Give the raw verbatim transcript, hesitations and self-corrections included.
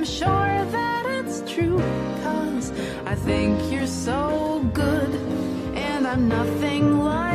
I'm sure that it's true, 'cause I think you're so good, and I'm nothing like